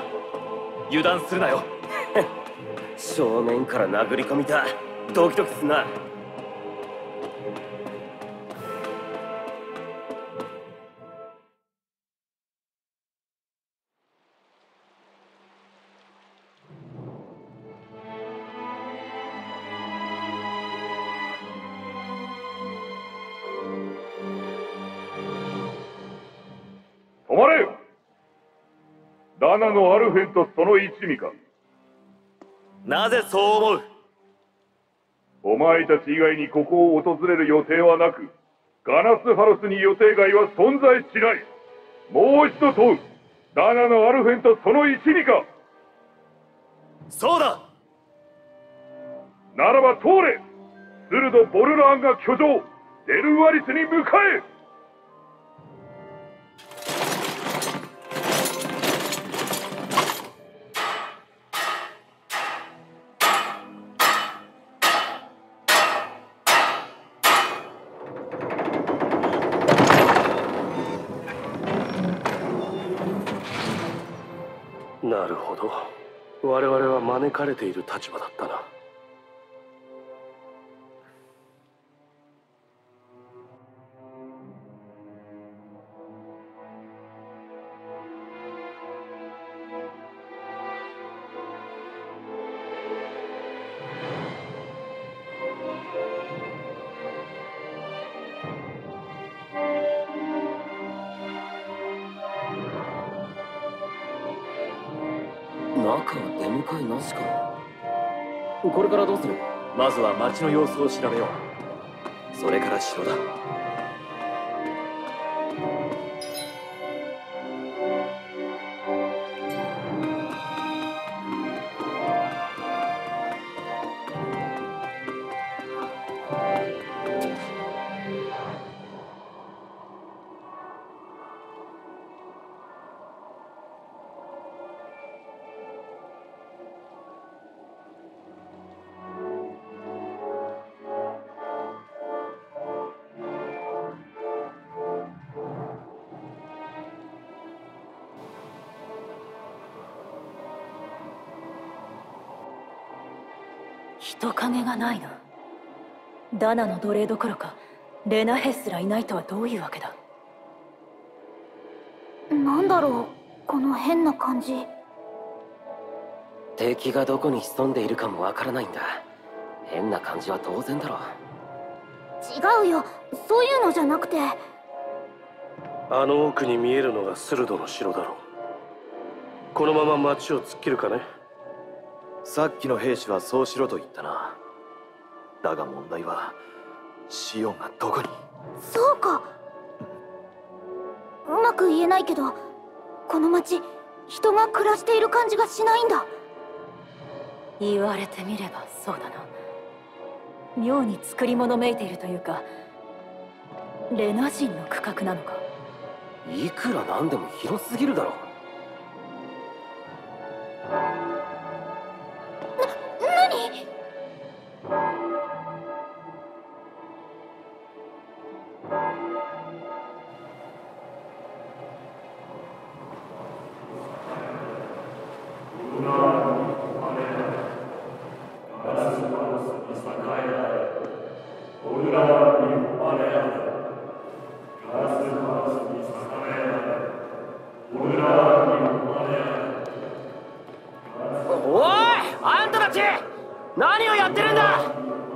油断するなよ。 正面から殴り込みた。ドキドキすんな。 止まれ。ダナのアルフェンとその一味か。 なぜそう思う？ お前たち以外にここを訪れる予定はなく、ガナスハロスに予定外は存在しない。もう一度問う。ダナのアルフェンとその一味か。 そうだ。 ならば通れ。スルド・ボルラーンが居城デルワリスに向かえ。 なるほど。我々は招かれている立場だったな。 中は出迎えなしか。これからどうする？ まずは町の様子を調べよう。それから城だ。 人影がないな。ダナの奴隷どころかレナヘすらいないとはどういうわけだ。 なんだろう、この変な感じ。 敵がどこに潜んでいるかもわからないんだ。変な感じは当然だろ。 違うよ、そういうのじゃなくて。 あの奥に見えるのがスルドの城だろう。このまま町を突っ切るかね。 さっきの兵士はそうしろと言ったな。だが問題はシオンがどこに。 そうか。うまく言えないけど、この町人が暮らしている感じがしないんだ。 言われてみればそうだな。妙に作り物めいているというか、レナ人の区画なのか。 いくらなんでも広すぎるだろ。 何？ おい、あんたたち何をやってるんだ。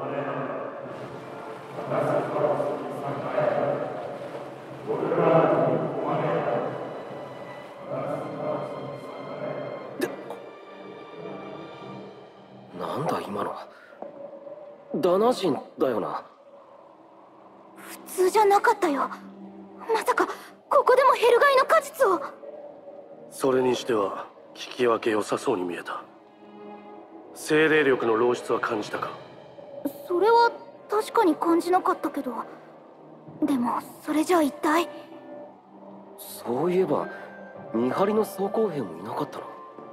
なんだ今の。ダナ人だよな。 普通じゃなかったよ。まさかここでもヘルガイの果実を。 それにしては聞き分け良さそうに見えた。精霊力の漏出は感じたか？ それは確かに感じなかったけど、でもそれじゃ一体。 そういえば見張りの装甲兵もいなかったな。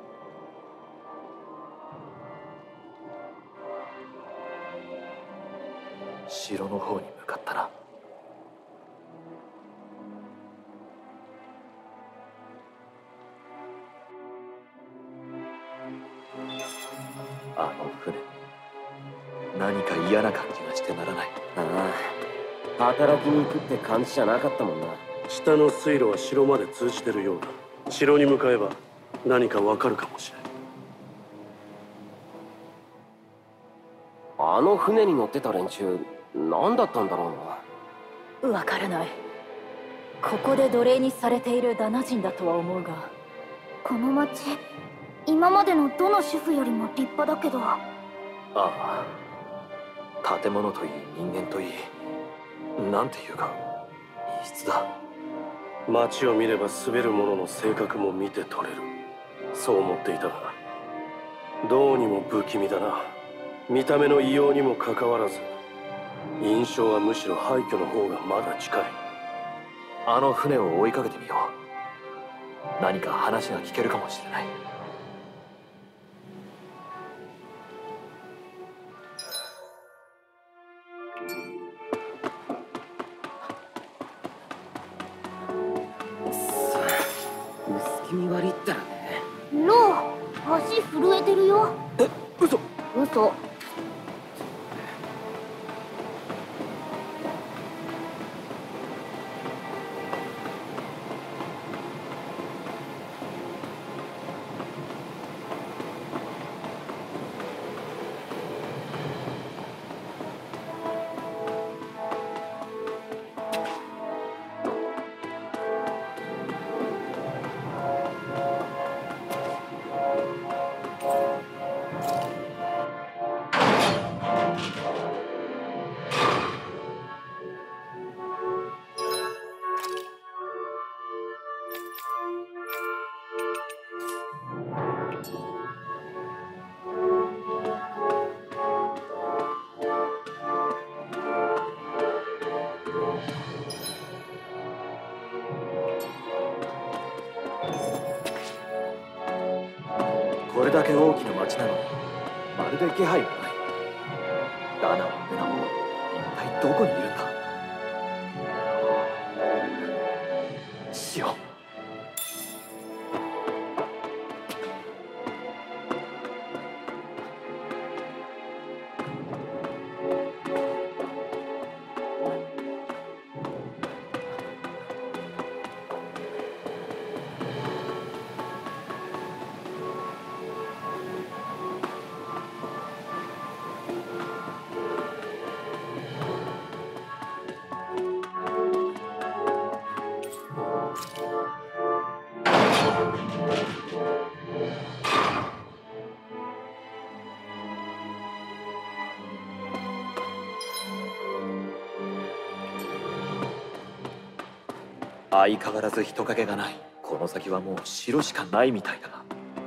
城の方に向かったな。 あの船、何か嫌な感じがしてならない。 ああ、働きに行くって感じじゃなかったもんな。 下の水路は城まで通じてるようだ。城に向かえば何かわかるかもしれん。 あの船に乗ってた連中、何だったんだろうな。 わからない。ここで奴隷にされているダナ人だとは思うが。 この町、今までのどの主婦よりも立派だけど。 ああ、建物といい人間といい、なんていうか異質だ。 街を見れば滑る者の性格も見て取れる。そう思っていたが、どうにも不気味だな。見た目の異様にもかかわらず、印象はむしろ廃墟の方がまだ近い。 あの船を追いかけてみよう。何か話が聞けるかもしれない。 薄気味悪いったらね。 ロー、足震えてるよ。 え、嘘。 嘘。 これだけ大きな町なのにまるで気配がない。ダナもルナも一体どこにいるんだ。シオン。相変わらず人影がない。この先はもう城しかないみたいだ。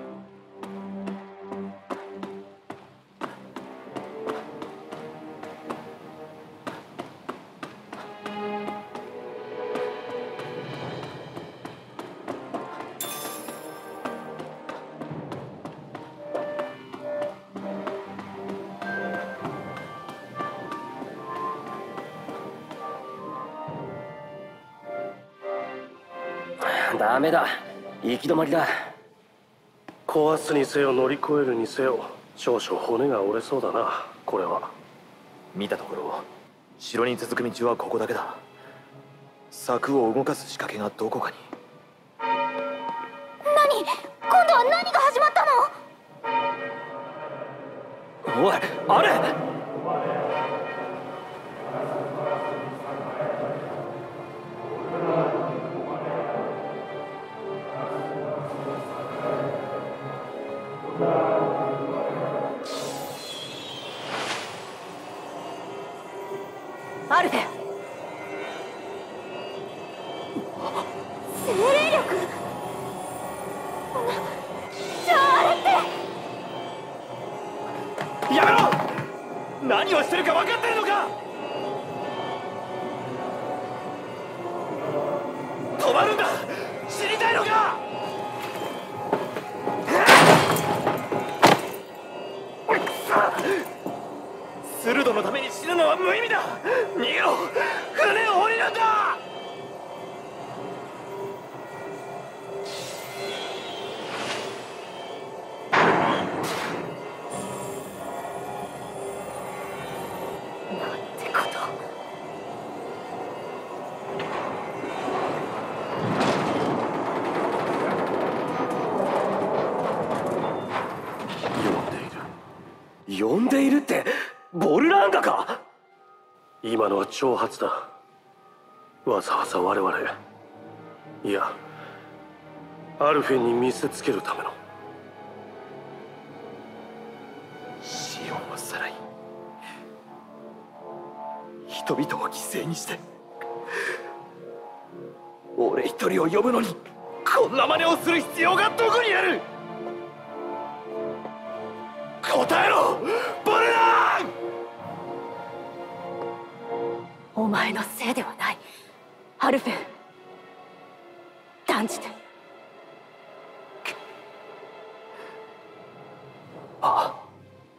ダメだ、行き止まりだ。 壊すにせよ乗り越えるにせよ、少々骨が折れそうだな。これは見たところ城に続く道はここだけだ。柵を動かす仕掛けがどこかに。 何？今度は何が始まったの？ おい、あれ！ アルフェ。 精霊力。じゃああれって。 やめろ！何をしてるか分かってるのか！止まるんだ！知りたいのか！スルドのために死ぬのは無意味だ！逃げろ！船を降りるんだ！ 呼んでいるってボルラーンガか？ 今のは挑発だ。わざわざ我々、いやアルフェンに見せつけるための。 シオンをさらい人々を犠牲にして俺一人を呼ぶのにこんな真似をする必要がどこにある？答えろボルラーン！ お前のせいではない、アルフェン。断じて。 ああ、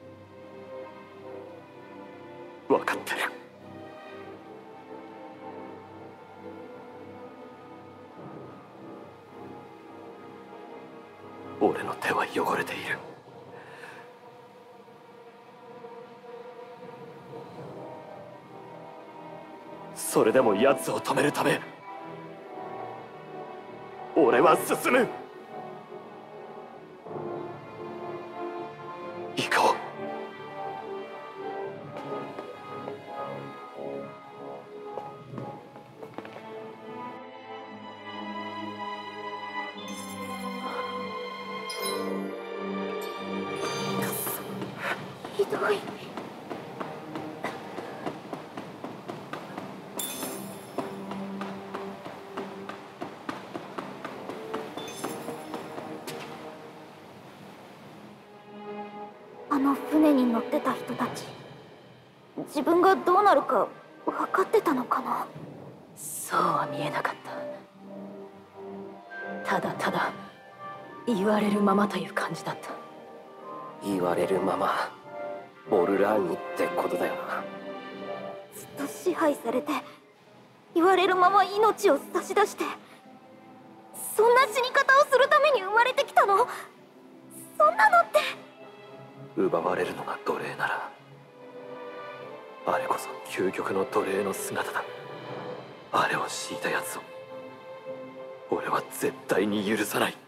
分かってる。俺の手は汚れている。それでも奴を止めるため俺は進む。行こう。 ひどい。あの船に乗ってた人たち、自分がどうなるか分かってたのかな。 そうは見えなかった。ただただ言われるままという感じだった。 言われるままボルラーンにってことだよな。 ずっと支配されて言われるまま命を差し出して、そんな死に方をするために生まれてきたの？そんなのって。 奪われるのが奴隷ならあれこそ究極の奴隷の姿だ。あれを敷いたやつを俺は絶対に許さない。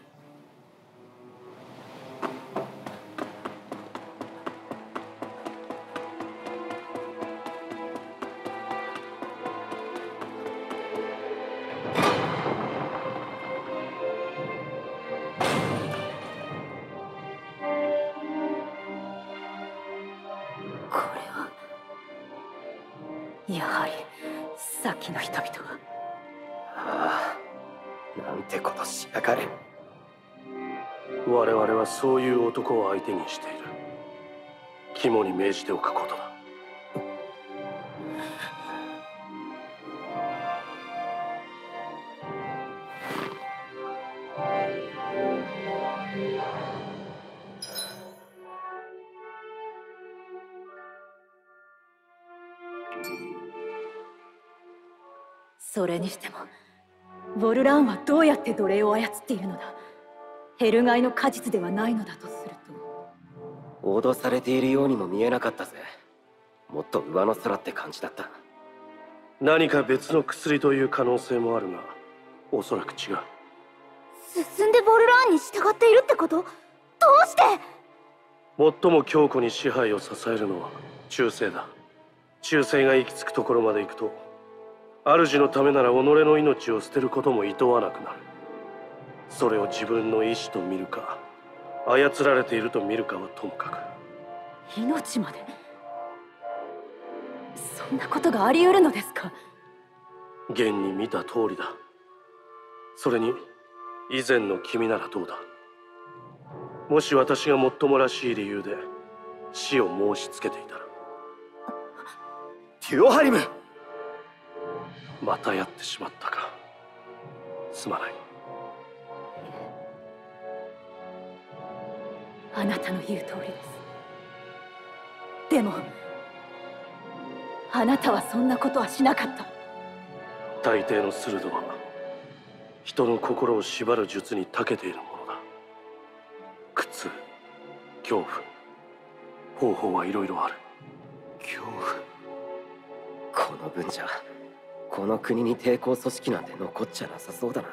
やはりさっきの人々は。 ああ、なんてことしやがれ。 我々はそういう男を相手にしている。肝に銘じておくことだ。 それにしてもボルラーンはどうやって奴隷を操っているのだ。ヘルガイの果実ではないのだとすると。 脅されているようにも見えなかったぜ。もっと上の空って感じだった。 何か別の薬という可能性もあるが、おそらく違う。 進んでボルラーンに従っているってこと？どうして？ 最も強固に支配を支えるのは忠誠だ。忠誠が行き着くところまで行くと、主のためなら己の命を捨てることも厭わなくなる。それを自分の意志と見るか、操られていると見るかはともかく。 命まで？そんなことがあり得るのですか？ 現に見た通りだ。それに以前の君ならどうだ。もし私がもっともらしい理由で死を申し付けていたら。 テュオハリム！ またやってしまったか。すまない。 あなたの言う通りです。でもあなたはそんなことはしなかった。 大抵のスルドは人の心を縛る術に長けているものだ。苦痛、恐怖、方法はいろいろある。 恐怖。この分じゃこの国に抵抗組織なんて残っちゃなさそうだな。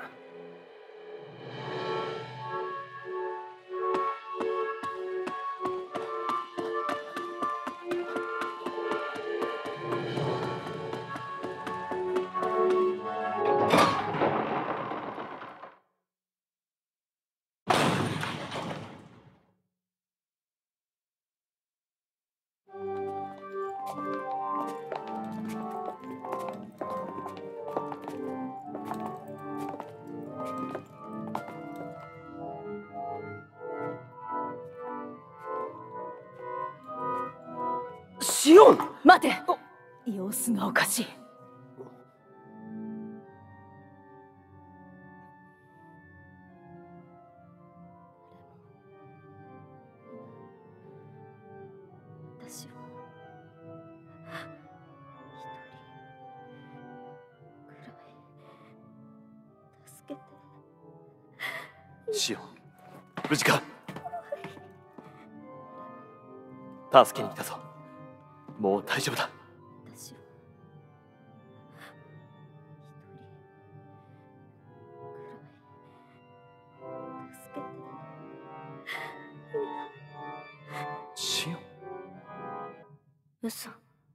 シオン。 待て。様子がおかしい。 私を一人くらい助けて。 シオン、無事か？助けに来たぞ。もう大丈夫だ。 私を一人くらい助けて。 シオン。 嘘。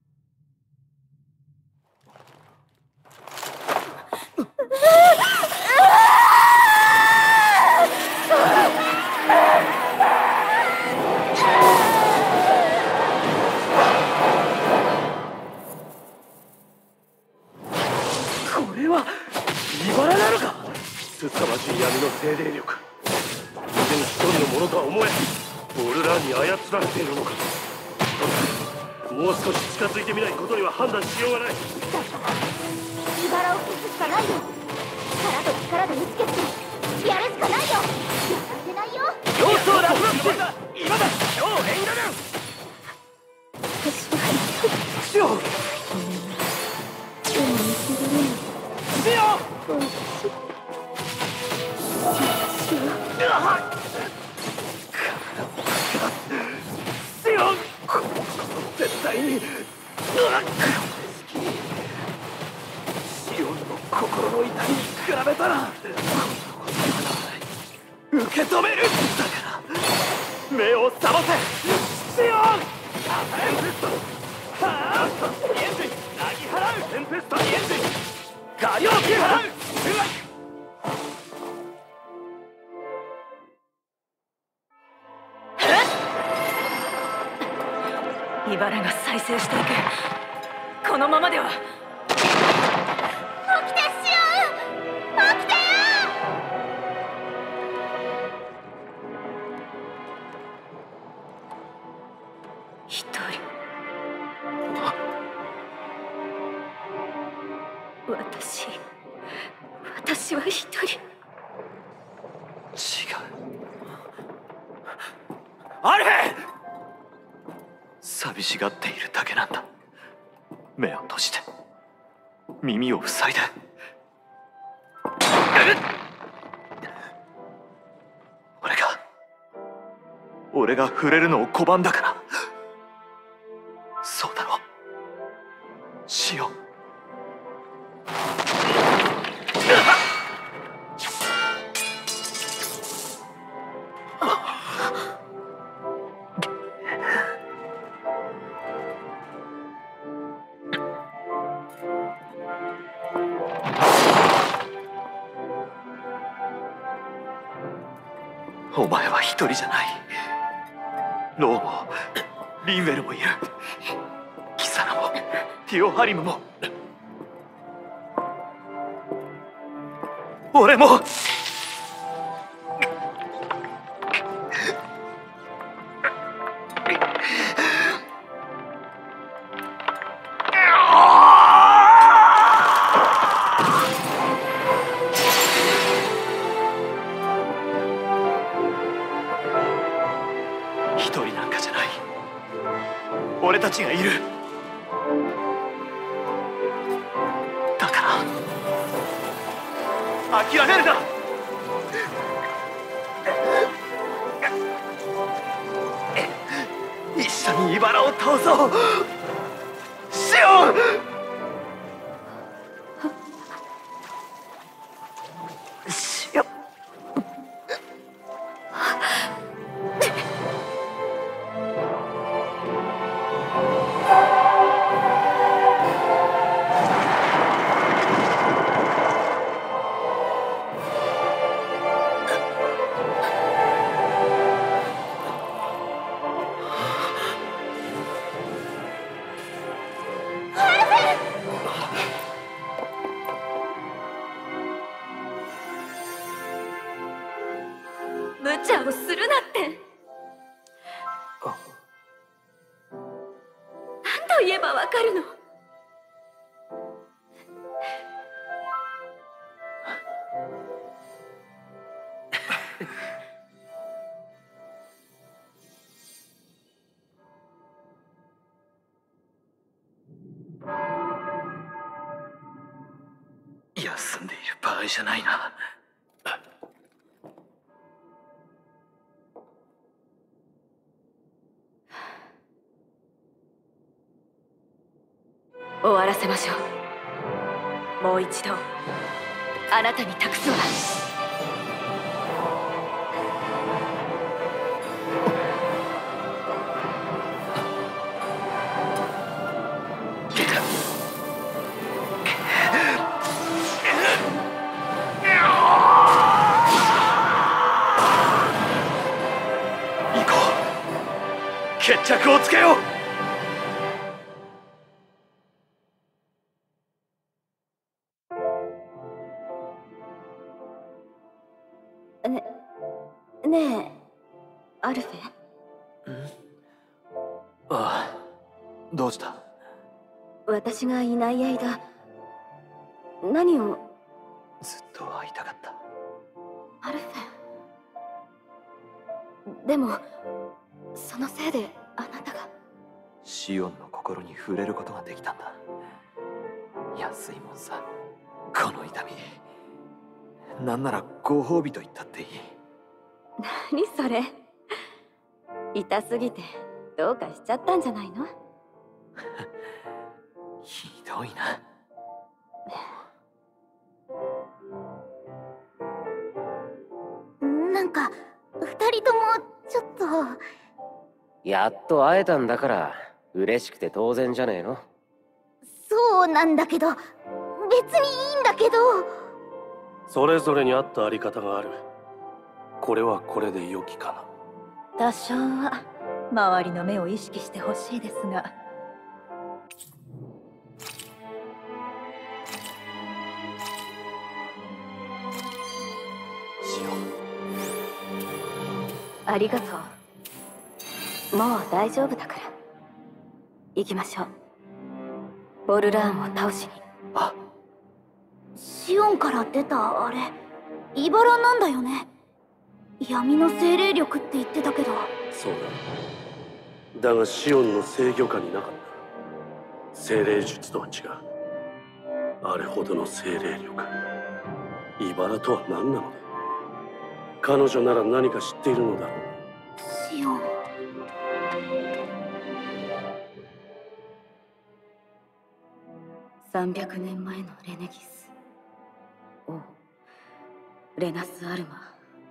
これは茨なのか？ 凄まじい闇の精霊力。人間一人のものとは思えん。俺らに操られているのか。もう少し近づいてみないことには判断しようがない。 茨を消すしかないよ。力と力で打ち消してやるしかないよ。やらせないよ。 様子を楽なって今だ。超エンガル。 私はシオン。 でも見せられない。 シオン。シオン。絶対に。シオンの心の痛みに比べたら受け止める。だから目を覚ませ。シオン。テンペスト。はあ。エンジンなぎ払う。テンペストにエンジン。火力払う。 茨が再生していく。このままでは。 起きてシオン。起きてよ。 一人。私は一人。 違う。 アルフェ。 寂しがっているだけなんだ。目を閉じて耳を塞いで。俺が触れるのを拒んだから。そうだろ、シオン。お前は一人じゃない。ローもリンウェルもいる。キサナもティオハリムも俺も。一人なんかじゃない。俺たちがいる。だから諦めるな。一緒に茨を倒そう。シオン。シオン。 アルフェ言えばわかるの。 休んでいる場合じゃないな。 終わらせましょう。もう一度あなたに託すわ。 行こう。決着をつけよう。 ねえ、アルフェ。 ああ、どうした？ 私がいない間、何を？ ずっと会いたかった。 アルフェ。でも、そのせいであなたが。 シオンの心に触れることができたんだ。安いもんさ、この痛み。なんならご褒美と言ったっていい。 何それ。痛すぎてどうかしちゃったんじゃないの？ ひどいな。 なんか二人ともちょっと。 やっと会えたんだから嬉しくて当然じゃねえの。 そうなんだけど、別にいいんだけど。 それぞれに合ったあり方がある。これはこれで良きか多少は周りの目を意識してほしいですが。 シオン。 ありがとう。もう大丈夫だから行きましょう。ボルラーンを倒しに。 あ、 シオンから出たあれ、イバラなんだよね。闇の精霊力って言ってたけど。 そうだ。だがシオンの制御下になかった。精霊術とは違う。あれほどの精霊力。茨とは何なのだ。彼女なら何か知っているのだろう。 シオン。300年前のレネギス王レナス・アルマ。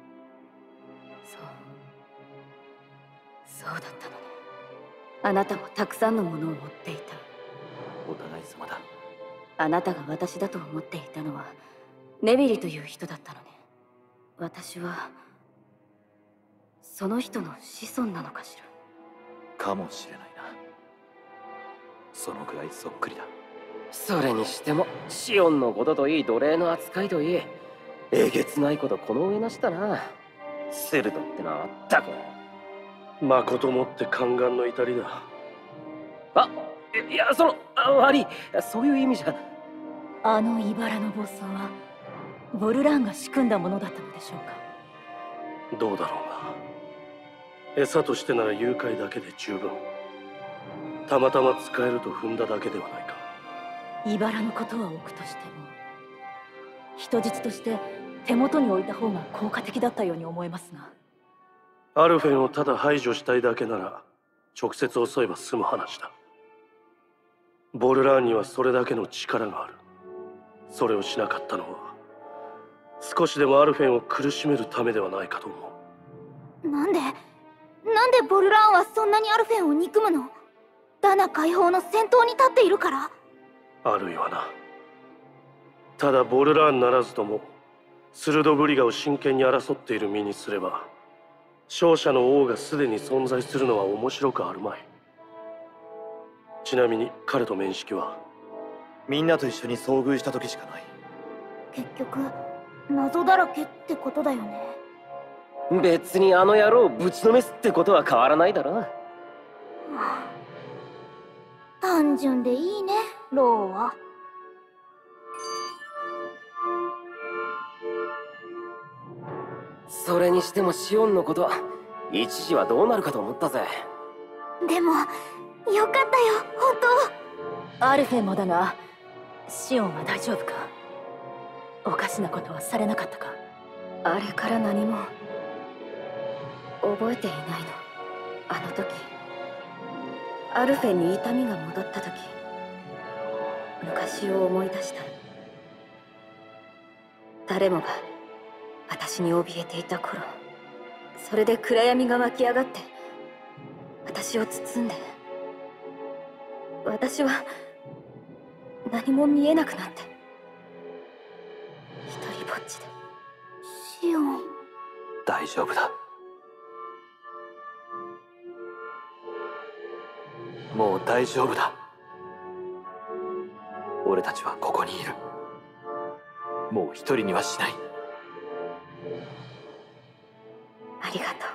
そうだったのね。あなたもたくさんのものを持っていた。 お互い様だ。 あなたが私だと思っていたのはネビリという人だったのね。私はその人の子孫なのかしら。 かもしれないな。そのくらいそっくりだ。 それにしてもシオンのことといい奴隷の扱いといい、えげつないことこの上なしたな。セルドってのはあったく。 まこともって宦官の至りだ。 あ、いや、悪い、そういう意味じゃ。 あの茨の暴走はボルランが仕組んだものだったのでしょうか。 どうだろうな。餌としてなら誘拐だけで十分。たまたま使えると踏んだだけではないか。 茨のことは置くとしても、人質として手元に置いた方が効果的だったように思えますが。 アルフェンをただ排除したいだけなら直接襲えば済む話だ。ボルラーンにはそれだけの力がある。それをしなかったのは少しでもアルフェンを苦しめるためではないかと思う。 なんでボルラーンはそんなにアルフェンを憎むの？ダナ解放の先頭に立っているから？ あるいはな。ただボルラーンならずともスルドブリガを真剣に争っている身にすれば、勝者の王がすでに存在するのは面白くあるまい。ちなみに彼と面識は？ みんなと一緒に遭遇した時しかない。 結局謎だらけってことだよね。 別にあの野郎をぶちのめすってことは変わらないだろ。 単純でいいね、ローは。 それにしてもシオンのこと、一時はどうなるかと思ったぜ。 でもよかったよ、本アルフェンもだが、シオンは大丈夫か？おかしなことはされなかったか？あれから何も覚えていないの。あの時アルフェンに痛みが戻った時、昔を思い出した。誰もが私に怯えていた頃、それで暗闇が湧き上がって私を包んで、私は何も見えなくなって、一人ぼっちで。 シオン。 大丈夫だ。もう大丈夫だ。俺たちはここにいる。もう一人にはしない。 ありがとう。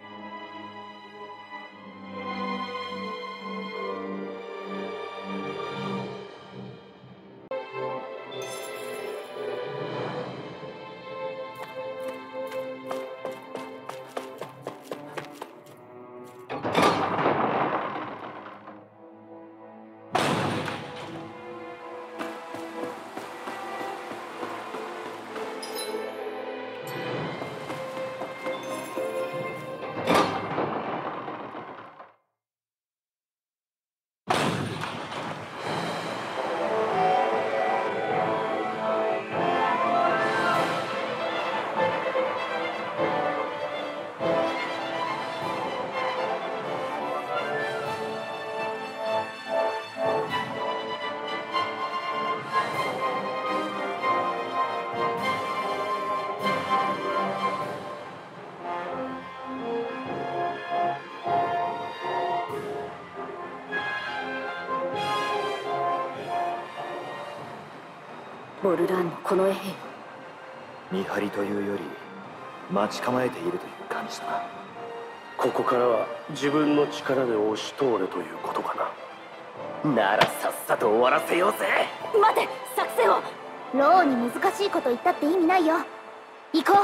ボルラーンのこの衛兵、 見張りというより待ち構えているという感じだな。 ここからは自分の力で押し通れということかな。 ならさっさと終わらせようぜ。 待て、作戦を。 ローに難しいこと言ったって意味ないよ。行こう。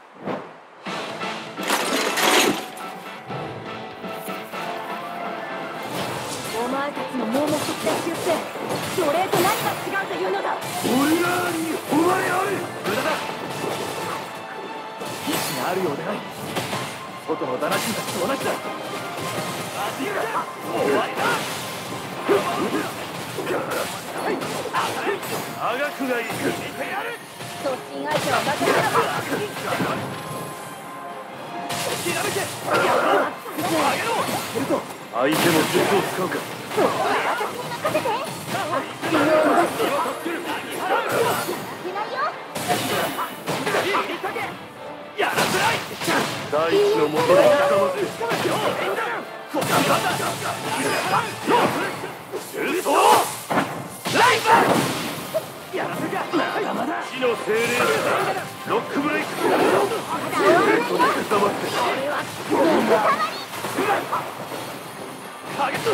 お前たちの盲目的な出世、奴隷と何が違うというのだ。 俺らに誉れあれ。無駄だ。意志があるようでない。外のダナ人たちと同じだ。味が終わりだ。あがくがいい。 突進相手は負けならば。 ひらめけ。あげろ。すると相手の術を使うか。 私に任せて。自分を出して負けないよ。 やらせない。 大地のもとに深ませ。 嘘ライブ。やらせか。まだ死の精霊ロックブレイク。 終わらないよ。 深まって。 ターゲット。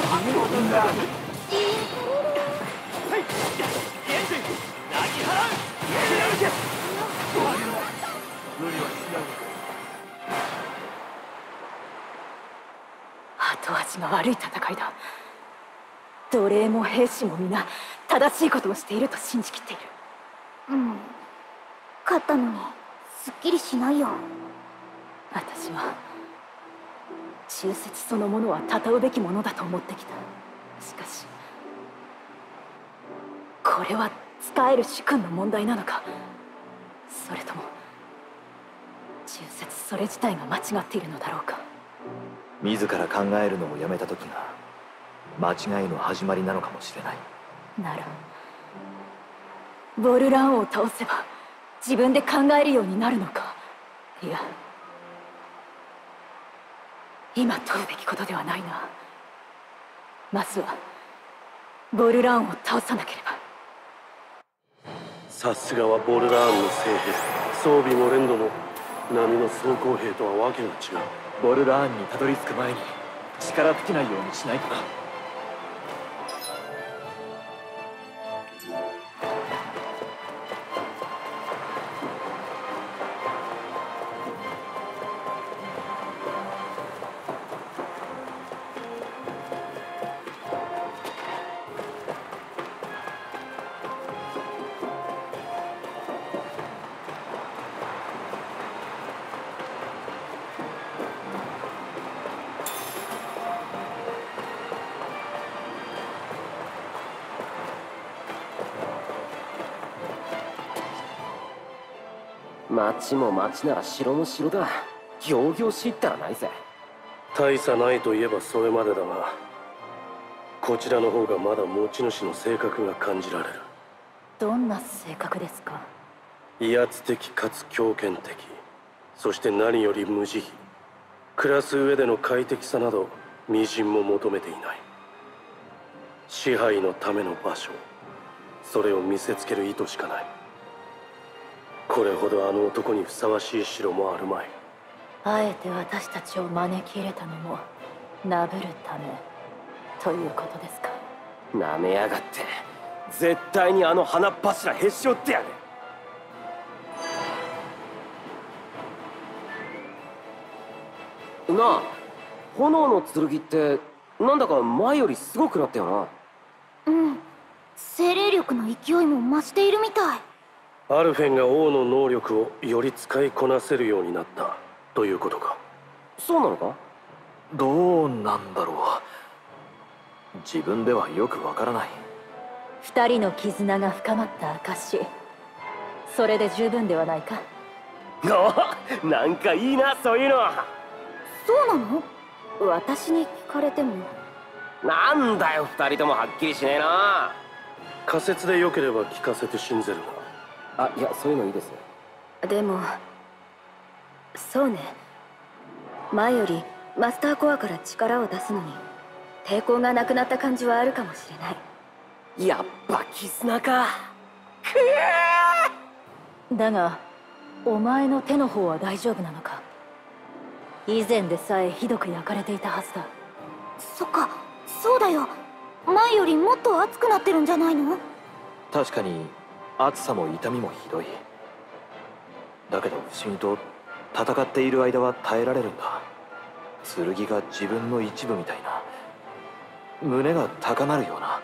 はい。エンジン。なぎ払う。やるけ。無理はしない。 後味が悪い戦いだ。奴隷も兵士も皆正しいことをしていると信じきっている。 勝ったのにすっきりしないよ。 私は忠節そのものは称うべきものだと思ってきた。しかしこれは使える主君の問題なのか、それとも忠節それ自体が間違っているのだろうか。 自ら考えるのをやめた時が間違いの始まりなのかもしれない。 ならボルランを倒せば自分で考えるようになるのか。いや、今問うべきことではないな。まずはボルランを倒さなければ。 さすがはボルラーンの精兵。装備も連度も波の装甲兵とはわけが違う。 ボルラーンにたどり着く前に力尽きないようにしないとな。 町も町なら城も城だ。仰々しいったらないぜ。 大差ないといえばそれまでだが、こちらの方がまだ持ち主の性格が感じられる。 どんな性格ですか？ 威圧的かつ強権的、そして何より無慈悲。暮らす上での快適さなど微塵も求めていない。支配のための場所、それを見せつける意図しかない。これほどあの男にふさわしい城もあるまい。 あえて私たちを招き入れたのもなぶるためということですか？ なめやがって。絶対にあの鼻っ柱へし折ってやる。なあ、炎の剣ってなんだか前よりすごくなったよな。 うん、精霊力の勢いも増しているみたい。 アルフェンが王の能力をより使いこなせるようになったということか。 そうなのか？ どうなんだろう。自分ではよくわからない。 二人の絆が深まった証、それで十分ではないか？ お、なんかいいな、そういうの。 そうなの？私に聞かれても。 なんだよ、二人ともはっきりしねえな。 仮説でよければ聞かせて信ぜるあ、いや、そういうのいいです。 でもそうね、前よりマスターコアから力を出すのに抵抗がなくなった感じはあるかもしれない。 やっぱ絆か。 だがお前の手の方は大丈夫なのか？以前でさえひどく焼かれていたはずだ。 そっか、そうだよ。前よりもっと熱くなってるんじゃないの？ 確かに暑さも痛みもひどい。だけど不思議と戦っている間は耐えられるんだ。剣が自分の一部みたいな、胸が高鳴るような。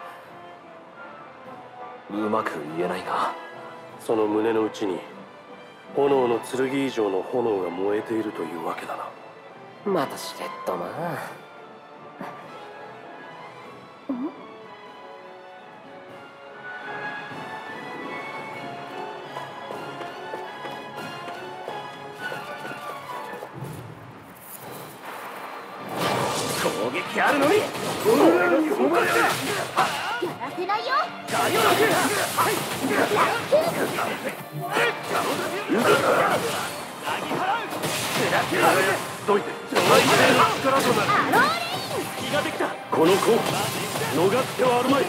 うまく言えないが、 その胸の内に炎の剣以上の炎が燃えているというわけだな。 またしれっとな。攻撃あるのにやらせないよ。 どいて最低の力となる。 気ができた。 この子逃す手はあるまい。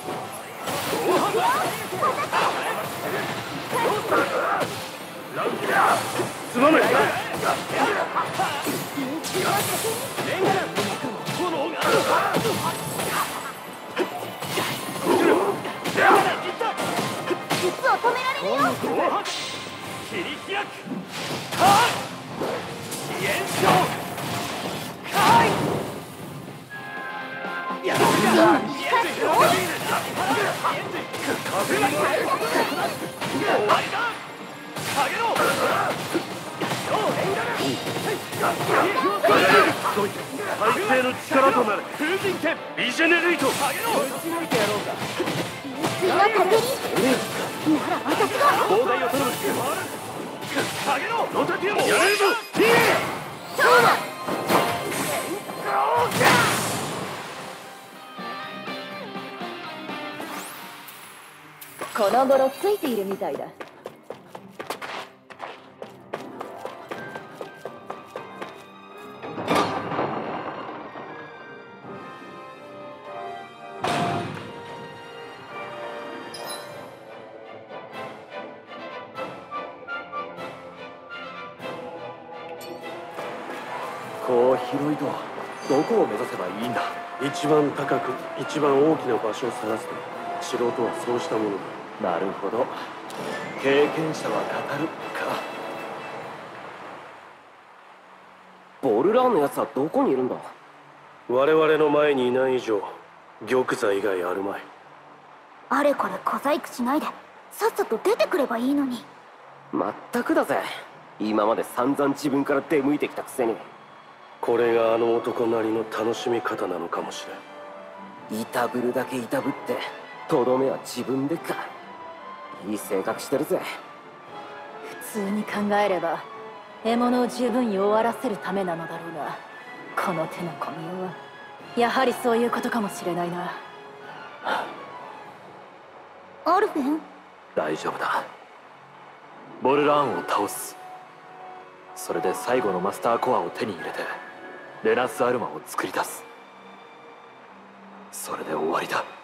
すまない。 術を止められるよ。 切り開く。はっ。支援しよう。かい。やるか。終わりだ。下げろ。 どいて最低の力となる。 風神剣。 リジェネレート。 下げろ。 水のかけり。なら私が。 砲台を頼む。下げろ。ロタティアもやれるぞ。 そうだ。 この頃ついているみたいだ。 こう広いとどこを目指せばいいんだ？ 一番高く一番大きな場所を探すと。素人はそうしたものだ。 なるほど、経験者は語るか。 ボルラーのやつはどこにいるんだ？ 我々の前にいない以上玉座以外あるまい。 あれこれ小細工しないでさっさと出てくればいいのに。 まったくだぜ。今まで散々自分から出向いてきたくせに。 これがあの男なりの楽しみ方なのかもしれん。 いたぶるだけいたぶってとどめは自分でか。いい性格してるぜ。普普通に考えれば獲物を十分弱らせるためなのだろうが、この手の込みようはやはりそういうことかもしれないな。 アルフェン。 大丈夫だ。ボルラーンを倒す。それで最後のマスターコアを手に入れてレナスアルマを作り出す。それで終わりだ。